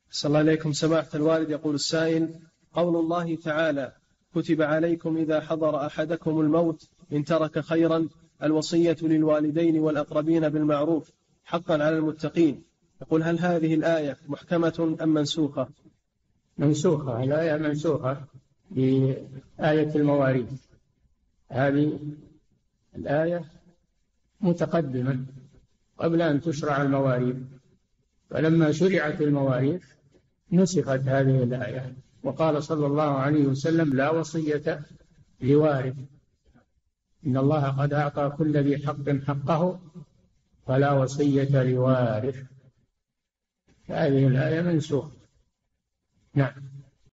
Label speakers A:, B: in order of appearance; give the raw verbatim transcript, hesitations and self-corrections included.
A: صلى الله عليكم سماحة الوالد. يقول السائل: قول الله تعالى: كتب عليكم إذا حضر أحدكم الموت إن ترك خيرا الوصية للوالدين والأقربين بالمعروف حقا على المتقين. يقول: هل هذه الآية محكمة أم منسوخة؟
B: منسوخة، الآية منسوخة بآية المواريث. هذه الآية متقدمة قبل أن تشرع المواريث، فلما شرعت المواريث نسخت هذه الآية، وقال صلى الله عليه وسلم: لا وصية لوارث، إن الله قد أعطى كل ذي حق حقه فلا وصية لوارث. هذه الآية منسوخة. نعم.